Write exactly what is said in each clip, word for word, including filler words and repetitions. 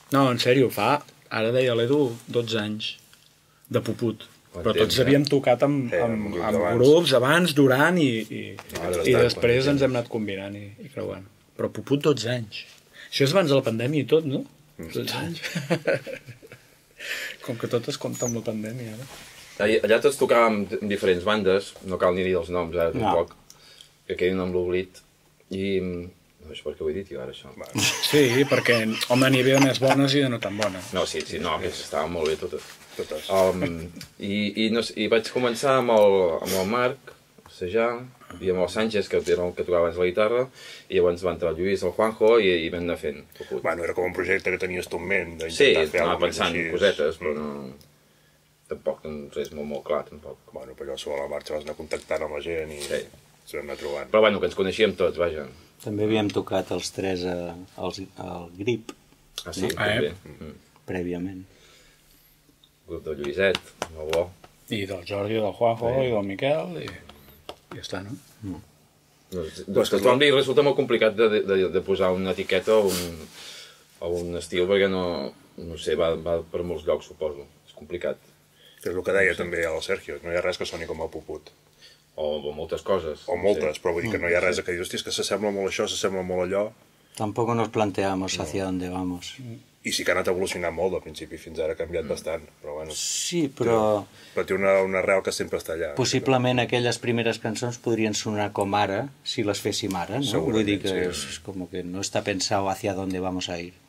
No, en sèrio, fa, ara deia l'Edu, dotze anys de Puput. Però tots havíem tocat amb grups abans, durant, i després ens hem anat combinant i creuant. Però Puput dotze anys. Això és abans de la pandèmia i tot, no? dotze anys. Com que tot es compta amb la pandèmia, ara. Allà tots tocàvem en diferents bandes, no cal ni dir els noms ara tampoc, que quedin amb l'oblit, i... no sé per què ho he dit jo ara, això. Sí, perquè, home, n'hi havia més bones i de no tan bones. No, sí, sí, no, que estaven molt bé totes. I vaig començar amb el Marc, a assajar, i amb el Sánchez, que era el que tocava abans la guitarra, i llavors va entrar el Lluís, el Juanjo, i vam anar fent. Bueno, era com un projecte que tenies tu en ment. Sí, anava pensant cosetes, però no... tampoc és molt, molt clar, tampoc. Bueno, però sobre la marxa vas anar contactant amb la gent i ens vam anar trobant. Però bueno, que ens coneixíem tots, vaja. També havíem tocat els tres al Grip. Ah, sí, també. Prèviament. El grup del Lluïset, molt bo. I del Jordi, del Juanjo, i del Miquel, i ja està, no? Doncs que el resulta molt complicat de posar una etiqueta o un estil, perquè no sé, va per molts llocs, suposo. És complicat. És el que deia també el Sergio, no hi ha res que soni com el Puput. O moltes coses. O moltes, però vull dir que no hi ha res que dir, hòstia, és que s'assembla molt això, s'assembla molt allò. Tampoco nos planteamos hacia dónde vamos. I sí que ha anat evolucionant molt del principi, fins ara ha canviat bastant, però bueno... Sí, però... Però té una arrel que sempre està allà. Possiblement aquelles primeres cançons podrien sonar com ara, si les féssim ara, no? Vull dir que és com que no està pensat hacia dónde vamos a ir.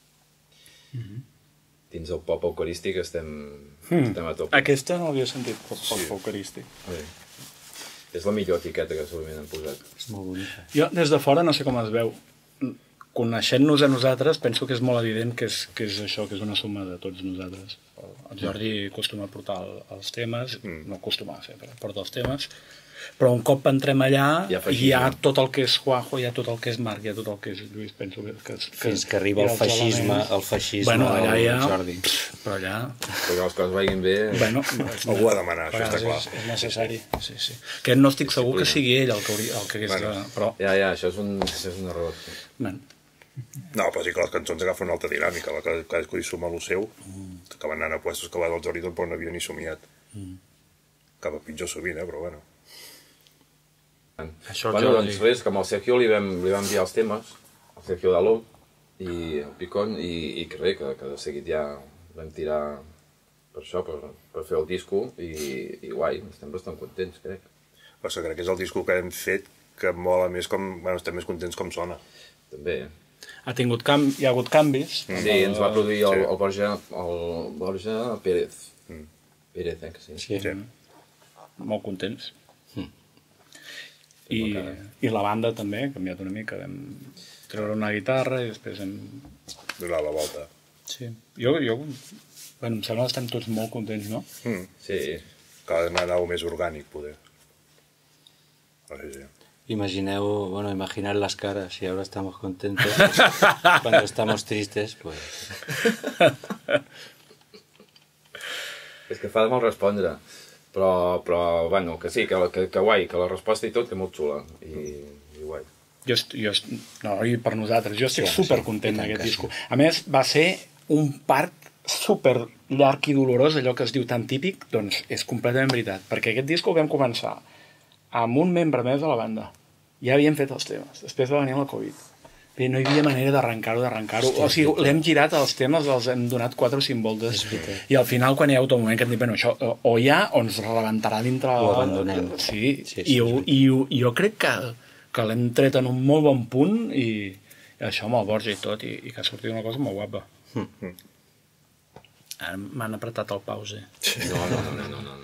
Dins el pop eucarístic estem a tope. Aquesta no l'havia sentit, pop eucarístic. És la millor etiqueta que segurament han posat. És molt bonica. Jo, des de fora, no sé com es veu. Coneixent-nos a nosaltres, penso que és molt evident que és això, que és una suma de tots nosaltres. El Jordi acostuma a portar els temes, no acostuma a fer, però porta els temes, però un cop entrem allà hi ha tot el que és Juanjo, hi ha tot el que és Marc, hi ha tot el que és Lluís, penso que... Fins que arriba el feixisme, el feixisme del Jordi. Però allà... Perquè les coses vagin bé... Algú ha de demanar, això està clar. És necessari, sí, sí. Que no estic segur que sigui ell el que hagués de... Ja, ja, això és un error. No, però sí que les cançons agafen una altra dinàmica, cadascú hi suma el seu, acaben anant a puestos que va del Jordi però no havia ni somiat. Acaba pitjor sovint, eh, però bueno. Bueno, doncs res, que amb el Sergio li vam enviar els temes, el Sergio d'Aloud i el Picón, i que res, que de seguit ja vam tirar per això, per fer el disco, i guai, estem bastant contents, crec. Però crec que és el disco que hem fet que mola més com... bueno, estem més contents com sona. També. Ha tingut canvis, hi ha hagut canvis. Sí, ens va produir el Borja Pérez. Pérez, eh, que sí. Sí, molt contents. I la banda també, ha canviat una mica. Vam treure una guitarra i després hem... donar la volta. Sí. Jo, bueno, em sembla que estem tots molt contents, no? Sí. Cada vegada anava més orgànic, poder. No sé si... Imagineu, bueno, imaginar las caras, si ahora estamos contentos, cuando estamos tristes, pues... És que fa de mal respondre, però, bueno, que sí, que guai, que la resposta i tot, que molt xula, i guai. Jo, no, i per nosaltres, jo estic supercontent d'aquest disco. A més, va ser un part super llarg i dolorós, allò que es diu tan típic, doncs és completament veritat, perquè aquest disco el vam començar amb un membre més de la banda. Ja havíem fet els temes, després va venir la Covid. No hi havia manera d'arrencar-ho, d'arrencar-ho. O sigui, l'hem girat els temes, els hem donat quatre o cinc voltes. I al final, quan hi ha hagut un moment que et dic, bueno, això o hi ha o ens rebentarà dintre... Ho abandonem. Sí, i jo crec que l'hem tret en un molt bon punt i això amb el Borja i tot, i que ha sortit una cosa molt guapa. Ara m'han apretat el pause. No, no, no, no.